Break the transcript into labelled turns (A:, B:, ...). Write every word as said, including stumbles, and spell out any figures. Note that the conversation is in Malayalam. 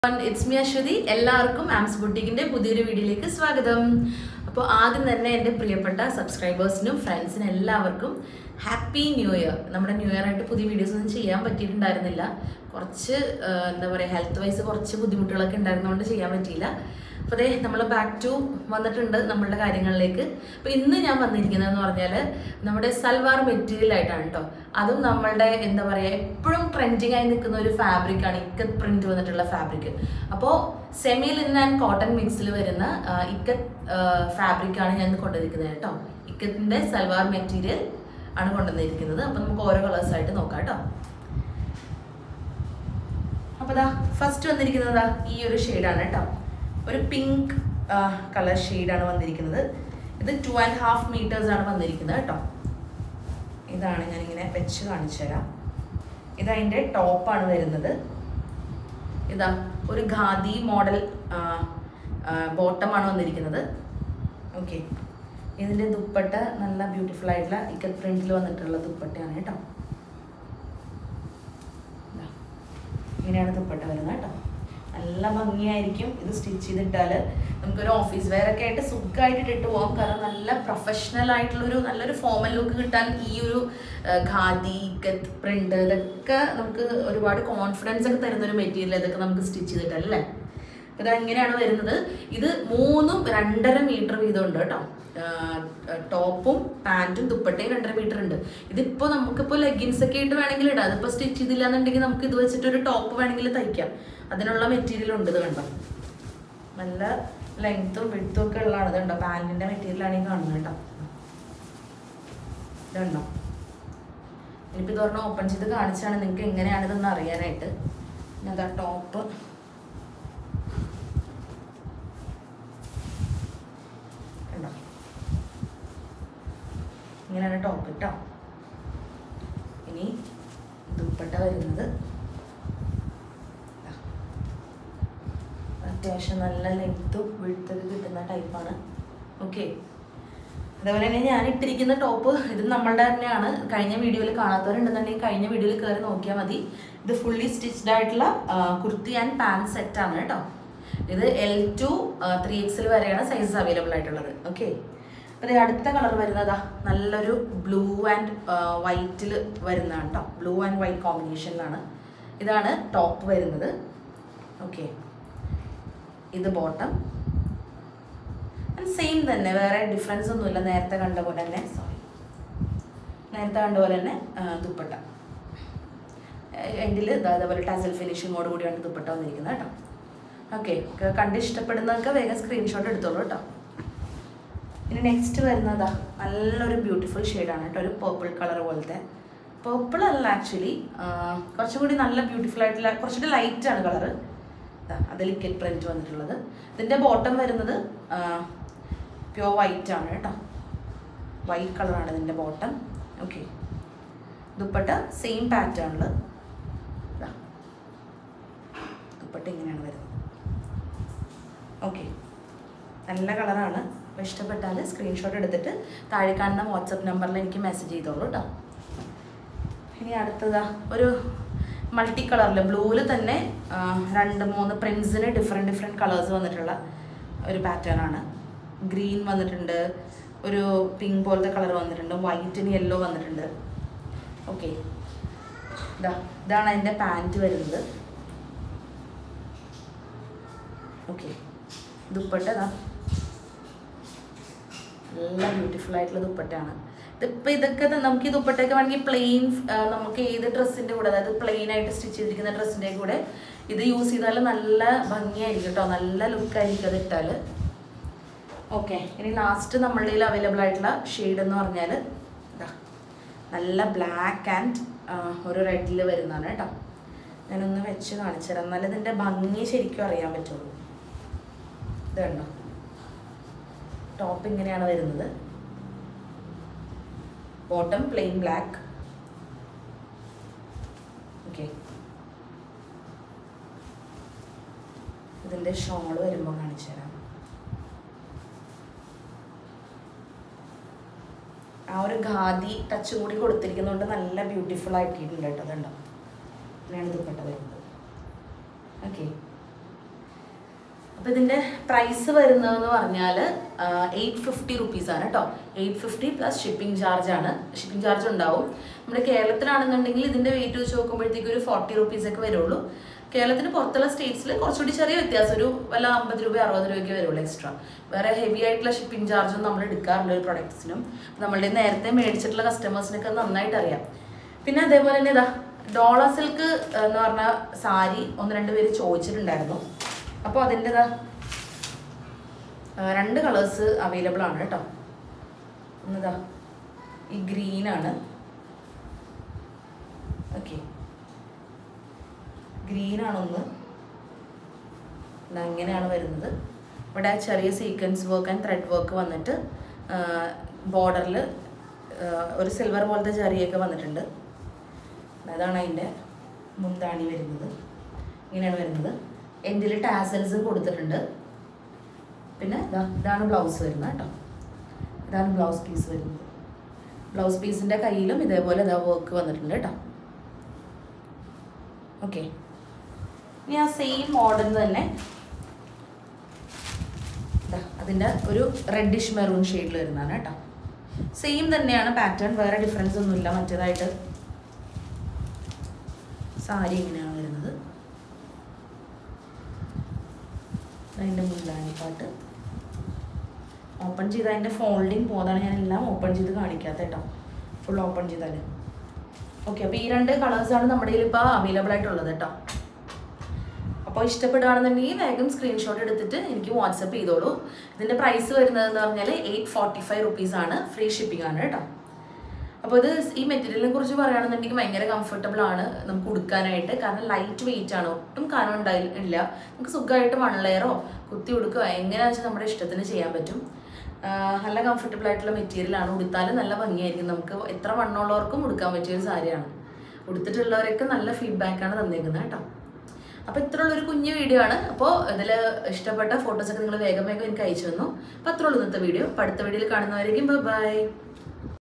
A: It's me Ashwati. എല്ലാവർക്കും ആംസ് ബുട്ടീക്കിന്റെ പുതിയൊരു വീഡിയോയിലേക്ക് സ്വാഗതം. അപ്പോൾ ആദ്യം തന്നെ എൻ്റെ പ്രിയപ്പെട്ട സബ്സ്ക്രൈബേഴ്സിനും ഫ്രണ്ട്സിനും എല്ലാവർക്കും ഹാപ്പി ന്യൂ ഇയർ. നമ്മുടെ ന്യൂ ഇയർ ആയിട്ട് പുതിയ വീഡിയോസ് ഒന്നും ചെയ്യാൻ പറ്റിയിട്ടുണ്ടായിരുന്നില്ല. കുറച്ച് എന്താ പറയുക ഹെൽത്ത് വൈസ് കുറച്ച് ബുദ്ധിമുട്ടുകളൊക്കെ ഉണ്ടായിരുന്നതുകൊണ്ട് ചെയ്യാൻ പറ്റിയില്ല. അപ്പോൾ അതേ നമ്മൾ ബാക്ക് ടു വന്നിട്ടുണ്ട് നമ്മളുടെ കാര്യങ്ങളിലേക്ക്. അപ്പോൾ ഇന്ന് ഞാൻ വന്നിരിക്കുന്നതെന്ന് പറഞ്ഞാൽ നമ്മുടെ സൽവാർ മെറ്റീരിയൽ ആയിട്ടാണ് കേട്ടോ. അതും നമ്മളുടെ എന്താ പറയുക എപ്പോഴും ട്രെൻഡിങ് ആയി നിൽക്കുന്ന ഒരു ഫാബ്രിക്കാണ് ഇക്കത്ത് പ്രിന്റ് വന്നിട്ടുള്ള ഫാബ്രിക്. അപ്പോൾ സെമി ലിനൻ ആൻഡ് കോട്ടൺ മിക്സിൽ വരുന്ന ഇക്കത്ത് ഫാബ്രിക്കാണ് ഞാൻ കൊണ്ടുവന്നിരിക്കുന്നത് കേട്ടോ. ഇക്കത്തിൻ്റെ സൽവാർ മെറ്റീരിയൽ ആണ് കൊണ്ടുവന്നിരിക്കുന്നത്. അപ്പോൾ നമുക്ക് ഓരോ കളേഴ്സായിട്ട് നോക്കാം കേട്ടോ. അപ്പോൾ ദാ ഫസ്റ്റ് വന്നിരിക്കുന്നത് ഈ ഒരു ഷെയ്ഡാണ് കേട്ടോ. ഒരു പിങ്ക് കളർ ഷെയ്ഡാണ് വന്നിരിക്കുന്നത്. ഇത് ടു ആൻഡ് ഹാഫ് മീറ്റേഴ്സ് ആണ് വന്നിരിക്കുന്നത് കേട്ടോ. ഇതാണ് ഞാനിങ്ങനെ വെച്ച് കാണിച്ചു തരാം. ഇതതിൻ്റെ ടോപ്പാണ് വരുന്നത്. ഇതാ ഒരു ഖാദി മോഡൽ ബോട്ടമാണ് വന്നിരിക്കുന്നത്. ഓക്കെ, ഇതിൻ്റെ ദുപ്പട്ട നല്ല ബ്യൂട്ടിഫുൾ ആയിട്ടുള്ള ഇക്കത്ത് പ്രിന്റിൽ വന്നിട്ടുള്ള ദുപ്പട്ടയാണ് കേട്ടോ. ഇങ്ങനെയാണ് ദുപ്പട്ട വരുന്നത് കേട്ടോ. നല്ല ഭംഗിയായിരിക്കും ഇത് സ്റ്റിച്ച് ചെയ്തിട്ടാൽ. നമുക്കൊരു ഓഫീസ് വെയർ ഒക്കെ ആയിട്ട് സുഖമായിട്ട് ഇട്ടിട്ട് പോകാം. കാരണം നല്ല പ്രൊഫഷണൽ ആയിട്ടുള്ളൊരു നല്ലൊരു ഫോമൽ ലുക്ക് കിട്ടാൻ ഈ ഒരു ഖാദി ഇക്കത്ത് പ്രിന്റ് ഇതൊക്കെ നമുക്ക് ഒരുപാട് കോൺഫിഡൻസ് ഒക്കെ തരുന്നൊരു മെറ്റീരിയൽ ഇതൊക്കെ നമുക്ക് സ്റ്റിച്ച് ചെയ്തിട്ടല്ലേ. അപ്പോൾ ഇത് എങ്ങനെയാണ് വരുന്നത്? ഇത് മൂന്നും രണ്ടര മീറ്റർ വീതം ഉണ്ട് കേട്ടോ. ടോപ്പും പാൻറ്റും ദുപ്പട്ടയും രണ്ടര മീറ്റർ ഉണ്ട്. ഇതിപ്പോൾ നമുക്കിപ്പോൾ ലെഗിൻസ് ഒക്കെ ആയിട്ട് വേണമെങ്കിൽ ഇടാം. അതിപ്പോൾ സ്റ്റിച്ച് ചെയ്തില്ല എന്നുണ്ടെങ്കിൽ നമുക്ക് ഇത് വെച്ചിട്ടൊരു ടോപ്പ് വേണമെങ്കിൽ തയ്ക്കാം. അതിനുള്ള മെറ്റീരിയൽ ഉണ്ട്. ഇത് കണ്ടോ, നല്ല ലെങ്ത്തും വിഡ്ത്തും ഒക്കെ ഉള്ളതാണ്. ഇത് കണ്ടോ, പാൻറ്റിൻ്റെ മെറ്റീരിയലാണ് ഈ കാണുന്നത് കേട്ടോ. ഇത് കണ്ടോ. ഇനിയിപ്പോൾ ഇത് പറഞ്ഞാൽ ഓപ്പൺ ചെയ്ത് കാണിച്ചാണ് നിങ്ങൾക്ക് എങ്ങനെയാണ് ഇതൊന്ന് അറിയാനായിട്ട്. പിന്നെ അതാ ടോപ്പ്. കണ്ടോ, ഇങ്ങനെയാണ് ടോപ്പ് കേട്ടോ. ഇനി ദുപ്പട്ട വരുന്നത് അത്യാവശ്യം നല്ല ലെങ്ത്തും വിഡ്ത്തൊക്കെ കിട്ടുന്ന ടൈപ്പാണ്. ഓക്കെ, അതേപോലെ തന്നെ ഞാൻ ഇട്ടിരിക്കുന്ന ടോപ്പ് ഇത് നമ്മളുടെ തന്നെയാണ്. കഴിഞ്ഞ വീഡിയോയിൽ കാണാത്തവരുണ്ടെന്നുണ്ടെങ്കിൽ കഴിഞ്ഞ വീഡിയോയിൽ കയറി നോക്കിയാൽ മതി. ഇത് ഫുള്ളി സ്റ്റിച്ച്ഡ് ആയിട്ടുള്ള കുർത്തി ആൻഡ് പാൻറ് സെറ്റാണ് കേട്ടോ. ഇത് എൽ ടു ത്രീ എക്സിൽ വരെയാണ് സൈസസ് അവൈലബിൾ ആയിട്ടുള്ളത്. ഓക്കെ, അപ്പോൾ അടുത്ത കളർ വരുന്നതാ നല്ലൊരു ബ്ലൂ ആൻഡ് വൈറ്റിൽ വരുന്നതാണ് കേട്ടോ. ബ്ലൂ ആൻഡ് വൈറ്റ് കോമ്പിനേഷനിലാണ്. ഇതാണ് ടോപ്പ് വരുന്നത്. ഓക്കെ, ഇത് ബോട്ടം. സെയിം തന്നെ, വേറെ ഡിഫറൻസ് ഒന്നുമില്ല. നേരത്തെ കണ്ട പോലെ തന്നെ സോറി നേരത്തെ കണ്ട പോലെ തന്നെ ദുപ്പട്ട എൻഡിൽ അതേപോലെ ടാസൽ ഫിനിഷിങ്ങോട് കൂടിയാണ് ദുപ്പട്ട വന്നിരിക്കുന്നത് കേട്ടോ. ഓക്കെ, കണ്ട് ഇഷ്ടപ്പെടുന്നതൊക്കെ വേഗം സ്ക്രീൻഷോട്ട് എടുത്തോളൂ കേട്ടോ. ഇനി നെക്സ്റ്റ് വരുന്നതാ നല്ലൊരു ബ്യൂട്ടിഫുൾ ഷെയ്ഡാണ് കേട്ടോ. ഒരു പേർപ്പിൾ കളർ പോലത്തെ. പേർപ്പിൾ അല്ല ആക്ച്വലി, കുറച്ചും കൂടി നല്ല ബ്യൂട്ടിഫുൾ ആയിട്ടുള്ള കുറച്ചുകൂടി ലൈറ്റാണ് കളറ്. അതിൽ ഇക്കത്ത് പ്രിന്റ് വന്നിട്ടുള്ളത്. ഇതിൻ്റെ ബോട്ടം വരുന്നത് പ്യുവർ വൈറ്റ് ആണ് കേട്ടോ. വൈറ്റ് കളറാണ് ഇതിൻ്റെ ബോട്ടം. ഓക്കെ, ദുപ്പട്ട സെയിം പാറ്റേണിൽ ദുപ്പട്ട ഇങ്ങനെയാണ് വരുന്നത്. ഓക്കെ, നല്ല കളറാണ്. അപ്പോൾ ഇഷ്ടപ്പെട്ടാൽ സ്ക്രീൻഷോട്ട് എടുത്തിട്ട് താഴെ കാണുന്ന വാട്സപ്പ് നമ്പറിൽ എനിക്ക് മെസ്സേജ് ചെയ്തോളൂ കേട്ടോ. ഇനി അടുത്തതാ ഒരു മൾട്ടി കളറിൽ ബ്ലൂവിൽ തന്നെ രണ്ട് മൂന്ന് പ്രിൻസിന് ഡിഫറെൻറ്റ് ഡിഫറെൻറ്റ് കളേഴ്സ് വന്നിട്ടുള്ള ഒരു പാറ്റേൺ ആണ്. ഗ്രീൻ വന്നിട്ടുണ്ട്, ഒരു പിങ്ക് പോലത്തെ കളർ വന്നിട്ടുണ്ട്, വൈറ്റിന് യെല്ലോ വന്നിട്ടുണ്ട്. ഓക്കെ, ഇതാ ഇതാണ് അതിൻ്റെ പാൻറ്റ് വരുന്നത്. ഓക്കെ, ദുപ്പട്ട ഇതാ നല്ല ബ്യൂട്ടിഫുൾ ആയിട്ടുള്ള ദുപ്പട്ടയാണ്. ഇതിപ്പോൾ ഇതൊക്കെ നമുക്ക് ഈ ദുപ്പട്ടയൊക്കെ വേണമെങ്കിൽ പ്ലെയിൻ നമുക്ക് ഏത് ഡ്രസ്സിൻ്റെ കൂടെ, അതായത് പ്ലെയിൻ ആയിട്ട് സ്റ്റിച്ച് ചെയ്തിരിക്കുന്ന ഡ്രസ്സിൻ്റെ കൂടെ ഇത് യൂസ് ചെയ്താൽ നല്ല ഭംഗിയായിരിക്കും കേട്ടോ. നല്ല ലുക്കായിരിക്കും അത് ഇട്ടാൽ. ഓക്കെ, ഇനി ലാസ്റ്റ് നമ്മളുടെ കയ്യിൽ അവൈലബിൾ ആയിട്ടുള്ള ഷെയ്ഡ് എന്ന് പറഞ്ഞാൽ ഇതാ നല്ല ബ്ലാക്ക് ആൻഡ് ഒരു റെഡിൽ വരുന്നതാണ് കേട്ടോ. ഞാനൊന്ന് വെച്ച് കാണിച്ചു തരാം, എന്നാലും ഇതിൻ്റെ ഭംഗി ശരിക്കും അറിയാൻ പറ്റുള്ളൂ. ഇത് കണ്ടോ, ടോപ്പ് ഇങ്ങനെയാണ് വരുന്നത്. Bottom plain black. ഓക്കെ, ഇതിൻ്റെ ഷോള് വരുമ്പോൾ കാണിച്ചു തരാം. ആ ഒരു ഖാദി ടച്ച് കൂടി കൊടുത്തിരിക്കുന്നതുകൊണ്ട് നല്ല ബ്യൂട്ടിഫുൾ ആക്കിയിട്ടുണ്ട് കേട്ടോ. അതുണ്ടോ, അങ്ങനെയാണ് ദുപ്പട്ട വരുന്നത്. ഓക്കെ, അപ്പോൾ ഇതിൻ്റെ പ്രൈസ് വരുന്നതെന്ന് പറഞ്ഞാൽ എയ്റ്റ് ഫിഫ്റ്റി റുപ്പീസാണ് കേട്ടോ. എയ്റ്റ് ഫിഫ്റ്റി പ്ലസ് ഷിപ്പിംഗ് ചാർജാണ്. ഷിപ്പിംഗ് ചാർജ് ഉണ്ടാവും. നമ്മുടെ കേരളത്തിലാണെന്നുണ്ടെങ്കിൽ ഇതിൻ്റെ വെയിറ്റ് വെച്ച് നോക്കുമ്പോഴത്തേക്ക് ഒരു ഫോർട്ടി റുപ്പീസൊക്കെ വരുള്ളൂ. കേരളത്തിന് പുറത്തുള്ള സ്റ്റേറ്റ്സിൽ കുറച്ചുകൂടി ചെറിയ വ്യത്യാസം, ഒരു വല്ല അമ്പത് രൂപ അറുപത് രൂപയ്ക്ക് വരുള്ളൂ എക്സ്ട്രാ. വേറെ ഹെവി ആയിട്ടുള്ള ഷിപ്പിംഗ് ചാർജൊന്നും നമ്മൾ എടുക്കാറില്ല ഒരു പ്രൊഡക്ട്സിനും. നമ്മളുടെ നേരത്തെ മേടിച്ചിട്ടുള്ള കസ്റ്റമേഴ്സിനൊക്കെ നന്നായിട്ട് അറിയാം. പിന്നെ അതേപോലെ തന്നെ ഇതാ ഡോള സിൽക്ക് എന്ന് പറഞ്ഞ സാരി ഒന്ന് രണ്ട് പേര് ചോദിച്ചിട്ടുണ്ടായിരുന്നു. അപ്പോൾ അതിൻ്റെതാ രണ്ട് കളേഴ്സ് അവൈലബിൾ ആണ് കേട്ടോ. ഒന്നിതാ ഈ ഗ്രീനാണ്. ഓക്കെ, ഗ്രീനാണൊന്ന്. ഇങ്ങനെയാണ് വരുന്നത്. ഇവിടെ ചെറിയ sequence work and thread work വന്നിട്ട് ബോർഡറിൽ ഒരു സിൽവർ പോലത്തെ ചെറിയൊക്കെ വന്നിട്ടുണ്ട്. അതാണ് അതിൻ്റെ മുന്താണി വരുന്നത്. ഇങ്ങനെയാണ് വരുന്നത്. എൻഡിൽ ടാസൽസും കൊടുത്തിട്ടുണ്ട്. പിന്നെ ഇതാ ഇതാണ് ബ്ലൗസ് വരുന്നത് കേട്ടോ. ഇതാണ് ബ്ലൗസ് പീസ് വരുന്നത്. ബ്ലൗസ് പീസിൻ്റെ കയ്യിലും ഇതേപോലെ ഇതാ വർക്ക് വന്നിട്ടുണ്ട് കേട്ടോ. ഓക്കെ, ഇനി ആ സെയിം മോഡൽ തന്നെ അതിൻ്റെ ഒരു റെഡിഷ് മെറൂൺ ഷെയ്ഡിൽ വരുന്നതാണ് കേട്ടോ. സെയിം തന്നെയാണ് പാറ്റേൺ, വേറെ ഡിഫറൻസ് ഒന്നുമില്ല. മറ്റേതായിട്ട് സാരി ഇങ്ങനെയാണ് വരുന്നത്. അതിൻ്റെ മുന്താണി പാട്ട് ഓപ്പൺ ചെയ്ത് അതിൻ്റെ ഫോൾഡിങ് പോകുന്നതാണ്. ഞാൻ എല്ലാം ഓപ്പൺ ചെയ്ത് കാണിക്കാത്ത കേട്ടോ, ഫുൾ ഓപ്പൺ ചെയ്താൽ. ഓക്കെ, അപ്പോൾ ഈ രണ്ട് കളേഴ്സാണ് നമ്മുടെ കയ്യിൽ ഇപ്പോൾ അവൈലബിൾ ആയിട്ടുള്ളത് കേട്ടോ. അപ്പോൾ ഇഷ്ടപ്പെടുകയാണെന്നുണ്ടെങ്കിൽ വേഗം സ്ക്രീൻഷോട്ട് എടുത്തിട്ട് എനിക്ക് വാട്സപ്പ് ചെയ്തോളൂ. ഇതിൻ്റെ പ്രൈസ് വരുന്നതെന്ന് പറഞ്ഞാൽ എയ്റ്റ് ഫോർട്ടി ഫൈവ് റുപ്പീസാണ്. ഫ്രീ ഷിപ്പിംഗ് ആണ് കേട്ടോ. അപ്പോൾ ഇത് ഈ മെറ്റീരിയലിനെ കുറിച്ച് പറയുകയാണെന്നുണ്ടെങ്കിൽ ഭയങ്കര കംഫർട്ടബിൾ ആണ് നമുക്ക് ഉടുക്കാനായിട്ട്. കാരണം ലൈറ്റ് വെയിറ്റ് ആണ്, ഒട്ടും കനം ഉണ്ടായില്ല. നമുക്ക് സുഖമായിട്ട് വൺ ലെയറോ കുത്തി ഉടുക്കുക എങ്ങനെയാണെന്ന് വെച്ചാൽ നമ്മുടെ ഇഷ്ടത്തിന് ചെയ്യാൻ പറ്റും. നല്ല കംഫർട്ടബിൾ ആയിട്ടുള്ള മെറ്റീരിയലാണ്. ഉടുത്താലും നല്ല ഭംഗിയായിരിക്കും. നമുക്ക് എത്ര വണ്ണമുള്ളവർക്കും ഉടുക്കാൻ പറ്റിയൊരു സാരിയാണ്. ഉടുത്തിട്ടുള്ളവരൊക്കെ നല്ല ഫീഡ്ബാക്കാണ് തന്നേക്കുന്നത് കേട്ടോ. അപ്പോൾ ഇത്രയുള്ളൊരു കുഞ്ഞു വീഡിയോ ആണ്. അപ്പോൾ ഇതിൽ ഇഷ്ടപ്പെട്ട ഫോട്ടോസൊക്കെ നിങ്ങൾ വേഗം വേഗം എനിക്ക് അയച്ചു തന്നു. അപ്പോൾ അത്രയുള്ളൂ ഇന്നത്തെ വീഡിയോ. അപ്പോൾ അടുത്ത വീഡിയോയിൽ കാണുന്നവരേക്കും ബൈ.